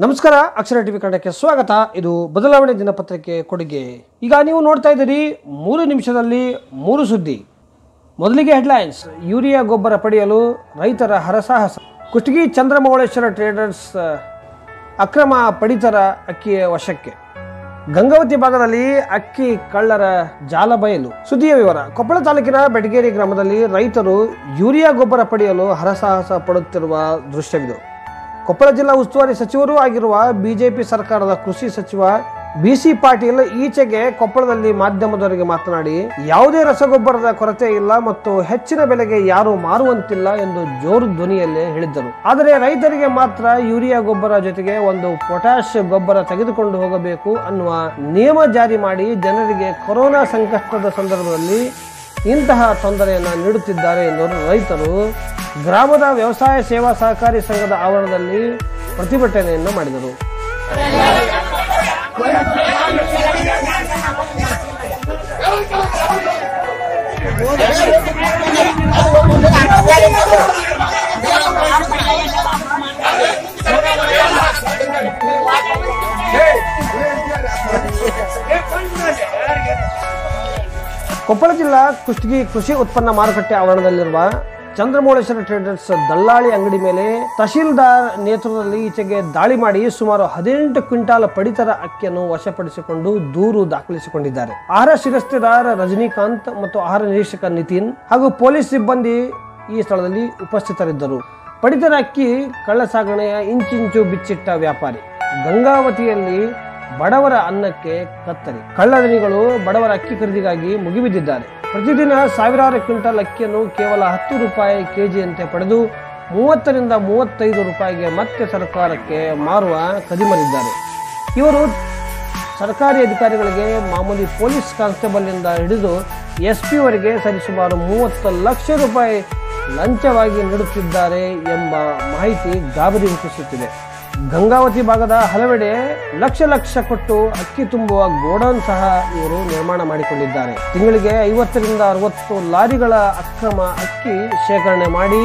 ನಮಸ್ಕಾರ ಅಕ್ಷರ ಟಿವಿ ಕನ್ನಡಕ್ಕೆ ಸ್ವಾಗತ. ಇದು ಬದಲಾವಣೆ ದಿನಪತ್ರಿಕೆ ಕೊಡುಗೆ. ಈಗ ನೀವು ನೋಡ್ತಾ ಇದ್ದೀರಿ 3 ನಿಮಿಷದಲ್ಲಿ 3 ಸುದ್ದಿ. ಮೊದಲಿಗೆ ಹೆಡ್ಲೈನ್ಸ್. ಯೂರಿಯಾ ಗೊಬ್ಬರ ಪಡೆಯಲು ರೈತರ ಹರಸಾಹಸ. ಕುಷ್ಟಗಿ ಚಂದ್ರಮೌಳೇಶ್ವರ ಟ್ರೇಡರ್ಸ್ ಅಕ್ರಮ ಪಡಿತರ ಅಕ್ಕಿಯ ವಶಕ್ಕೆ. ಗಂಗಾವತಿ ಭಾಗದಲ್ಲಿ ಅಕ್ಕಿ ಕಳ್ಳರ ಜಾಲ ಬಯಲು. ಸುದ್ದಿಯ ವಿವರ. ಕೊಪ್ಪಳ ತಾಲೂಕಿನ ಬೆಟಗೇರಿ ಗ್ರಾಮದಲ್ಲಿ ರೈತರು ಯೂರಿಯಾ ಗೊಬ್ಬರ ಪಡೆಯಲು ಹರಸಾಹಸ ಪಡುತ್ತಿರುವ ದೃಶ್ಯವಿದು. ಕೊಪ್ಪಳ ಜಿಲ್ಲಾ ಉಸ್ತುವಾರಿ ಸಚಿವರೂ ಆಗಿರುವ ಬಿಜೆಪಿ ಸರ್ಕಾರದ ಕೃಷಿ ಸಚಿವ ಬಿಸಿ ಪಾಟೀಲ್ ಈಚೆಗೆ ಕೊಪ್ಪಳದಲ್ಲಿ ಮಾಧ್ಯಮದವರಿಗೆ ಮಾತನಾಡಿ, ಯಾವುದೇ ರಸಗೊಬ್ಬರದ ಕೊರತೆ ಇಲ್ಲ ಮತ್ತು ಹೆಚ್ಚಿನ ಬೆಲೆಗೆ ಯಾರು ಮಾರುವಂತಿಲ್ಲ ಎಂದು ಜೋರು ಧ್ವನಿಯಲ್ಲೇ ಹೇಳಿದ್ದರು. ಆದರೆ ರೈತರಿಗೆ ಮಾತ್ರ ಯೂರಿಯಾ ಗೊಬ್ಬರ ಜೊತೆಗೆ ಒಂದು ಪೊಟ್ಯಾಶ್ ಗೊಬ್ಬರ ತೆಗೆದುಕೊಂಡು ಹೋಗಬೇಕು ಅನ್ನುವ ನಿಯಮ ಜಾರಿ ಮಾಡಿ ಜನರಿಗೆ ಕೊರೋನಾ ಸಂಕಷ್ಟದ ಸಂದರ್ಭದಲ್ಲಿ ಇಂತಹ ತೊಂದರೆಯನ್ನು ನೀಡುತ್ತಿದ್ದಾರೆ ಎಂದು ರೈತರು ಗ್ರಾಮದ ವ್ಯವಸಾಯ ಸೇವಾ ಸಹಕಾರಿ ಸಂಘದ ಆವರಣದಲ್ಲಿ ಪ್ರತಿಭಟನೆಯನ್ನು ಮಾಡಿದರು. ಕೊಪ್ಪಳ ಜಿಲ್ಲಾ ಕುಷ್ಟಗಿ ಕೃಷಿ ಉತ್ಪನ್ನ ಮಾರುಕಟ್ಟೆ ಆವರಣದಲ್ಲಿರುವ ಚಂದ್ರಮೌಳೇಶ್ವರ ಟ್ರೇಡರ್ಸ್ ದಳ್ಳಾಳಿ ಅಂಗಡಿ ಮೇಲೆ ತಹಶೀಲ್ದಾರ್ ನೇತೃತ್ವದಲ್ಲಿ ಈಚೆಗೆ ದಾಳಿ ಮಾಡಿ ಸುಮಾರು 18 ಕ್ವಿಂಟಾಲ್ ಪಡಿತರ ಅಕ್ಕಿಯನ್ನು ವಶಪಡಿಸಿಕೊಂಡು ದೂರು ದಾಖಲಿಸಿಕೊಂಡಿದ್ದಾರೆ. ಆಹಾರ ಶಿರಸ್ತೇದಾರ್ ರಜನಿಕಾಂತ್ ಮತ್ತು ಆಹಾರ ನಿರೀಕ್ಷಕ ನಿತಿನ್ ಹಾಗೂ ಪೊಲೀಸ್ ಸಿಬ್ಬಂದಿ ಈ ಸ್ಥಳದಲ್ಲಿ ಉಪಸ್ಥಿತರಿದ್ದರು. ಪಡಿತರ ಅಕ್ಕಿ ಕಳ್ಳಸಾಗಣೆಯ ಇಂಚಿಂಚು ಬಿಚ್ಚಿಟ್ಟ ವ್ಯಾಪಾರಿ. ಗಂಗಾವತಿಯಲ್ಲಿ ಬಡವರ ಅನ್ನಕ್ಕೆ ಕತ್ತರಿ. ಕಳ್ಳದನಿಗಳು ಬಡವರ ಅಕ್ಕಿ ಖರೀದಿಗಾಗಿ ಮುಗಿಬಿದ್ದಿದ್ದಾರೆ. ಪ್ರತಿದಿನ ಸಾವಿರಾರು ಕ್ವಿಂಟಲ್ ಅಕ್ಕಿಯನ್ನು ಕೇವಲ 10 ರೂಪಾಯಿ ಕೆಜಿಯಂತೆ ಪಡೆದು 30 ರಿಂದ 35 ರೂಪಾಯಿಗೆ ಮತ್ತೆ ಸರ್ಕಾರಕ್ಕೆ ಮಾರುವ ಕದಿಮರಿದ್ದಾರೆ. ಇವರು ಸರ್ಕಾರಿ ಅಧಿಕಾರಿಗಳಿಗೆ ಮಾಮೂಲಿ ಪೊಲೀಸ್ ಕಾನ್ಸ್ಟೇಬಲ್ ನಿಂದ ಹಿಡಿದು ಎಸ್ಪಿ ವರೆಗೆ ಸರಿಸುಮಾರು 30 ಲಕ್ಷ ರೂಪಾಯಿ ಲಂಚವಾಗಿ ನೀಡುತ್ತಿದ್ದಾರೆ ಎಂಬ ಮಾಹಿತಿ ಗಾಬರಿ ಹುಟ್ಟಿಸುತ್ತಿದೆ. ಗಂಗಾವತಿ ಭಾಗದ ಹಲವೆಡೆ ಲಕ್ಷ ಕೊಟ್ಟು ಅಕ್ಕಿ ತುಂಬುವ ಗೋಡೌನ್ ಸಹ ಇವರು ನಿರ್ಮಾಣ ಮಾಡಿಕೊಂಡಿದ್ದಾರೆ. ತಿಂಗಳಿಗೆ 50 ರಿಂದ 60 ಲಾರಿಗಳ ಅಕ್ರಮ ಅಕ್ಕಿ ಶೇಖರಣೆ ಮಾಡಿ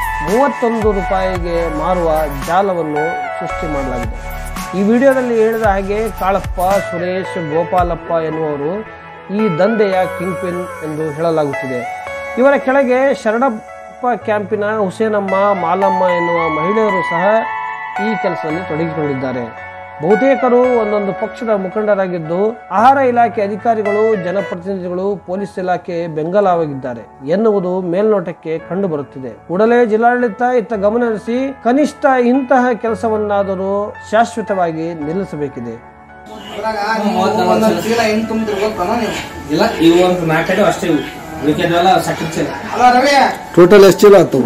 31 ರೂಪಾಯಿಗೆ ಮಾರುವ ಜಾಲವನ್ನು ಸೃಷ್ಟಿ ಮಾಡಲಾಗಿದೆ. ಈ ವಿಡಿಯೋದಲ್ಲಿ ಹೇಳಿದ ಹಾಗೆ ಕಾಳಪ್ಪ, ಸುರೇಶ್, ಗೋಪಾಲಪ್ಪ ಎನ್ನುವರು ಈ ದಂಧೆಯ ಕಿಂಗ್ ಪಿನ್ ಎಂದು ಹೇಳಲಾಗುತ್ತಿದೆ. ಇವರ ಕೆಳಗೆ ಶರಣಪ್ಪ ಕ್ಯಾಂಪಿನ ಹುಸೇನಮ್ಮ, ಮಾಲಮ್ಮ ಎನ್ನುವ ಮಹಿಳೆಯರು ಸಹ ಈ ಕೆಲಸದಲ್ಲಿ ತೊಡಗಿಕೊಂಡಿದ್ದಾರೆ. ಬಹುತೇಕರು ಒಂದೊಂದು ಪಕ್ಷದ ಮುಖಂಡರಾಗಿದ್ದು ಆಹಾರ ಇಲಾಖೆ ಅಧಿಕಾರಿಗಳು, ಜನಪ್ರತಿನಿಧಿಗಳು, ಪೊಲೀಸ್ ಇಲಾಖೆ ಬೆಂಗಾವಲಾಗಿದ್ದಾರೆ ಎನ್ನುವುದು ಮೇಲ್ನೋಟಕ್ಕೆ ಕಂಡು ಬರುತ್ತಿದೆ. ಕೂಡಲೇ ಜಿಲ್ಲಾಡಳಿತ ಇತ್ತ ಗಮನಹರಿಸಿ ಕನಿಷ್ಠ ಇಂತಹ ಕೆಲಸವನ್ನಾದರೂ ಶಾಶ್ವತವಾಗಿ ನಿಲ್ಲಿಸಬೇಕಿದೆ. ಟೋಟಲ್ ಎಷ್ಟು ಚೀಲ ಆಗ್ತವೆ?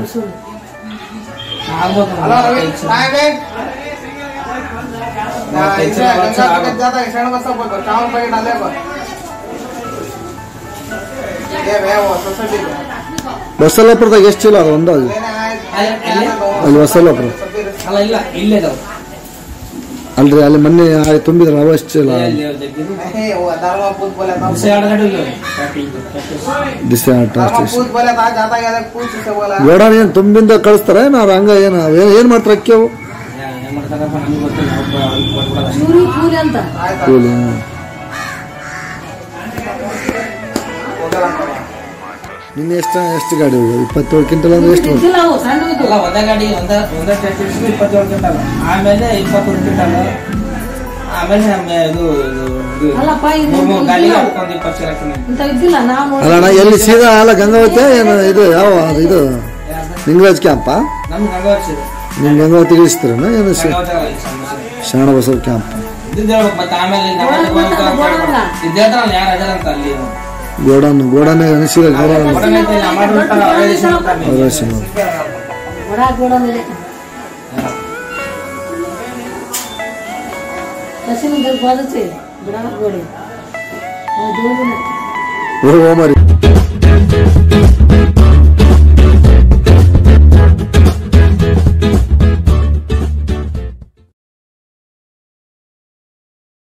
ವಸಲಪುರದಾಗ ಎಷ್ಟು ಚೀಲ ಅದ ಅಂದಾಜು? ಅಲ್ಲಿ ವಸಲಪುರ ಅಲ್ರಿ, ಅಲ್ಲಿ ಮೊನ್ನೆ ತುಂಬಿದ್ರ ಅವ ಎಷ್ಟು ಚೀಲ? ಗೋಡಾನ್ ಏನ್ ತುಂಬಿಂದ ಕಳಿಸ್ತಾರ? ನಾವ್ ಹಂಗ ಏನ್ ಮಾಡ್ತಾರ ಅಕ್ಕಿ ಅವು? ನಿನ್ನೆ ಎಷ್ಟು ಗಾಡಿ ಹೋಗ? 27 ಕ್ವಿಂಟಲ್ ಅಂದ್ರೆ ಎಷ್ಟು? ಗಾಡಿ 27 ಕ್ವಿಂಟಲ್, ಆಮೇಲೆ 23 ಕ್ವಿಂಟಲ್, ಆಮೇಲೆ ಅಲ್ಲ ಎಲ್ಲಿ ಸೀದಾ ಅಲ್ಲ ಗಂಗಾವತಿ ಏನು ಇದು ಯಾವ ಇದು ನಿಂಗರಾಜ್ ಕ್ಯಾಂಪ? ನಿಮ್ ಗಂಗಾವತಿ ಇಳಿಸ್ತಾರನ ಏನು? ಶರಣಬಸವ ಕ್ಯಾಂಪ್ ಗೋಡಾನ್ ಅನಿಸಿದ ಗೋಡ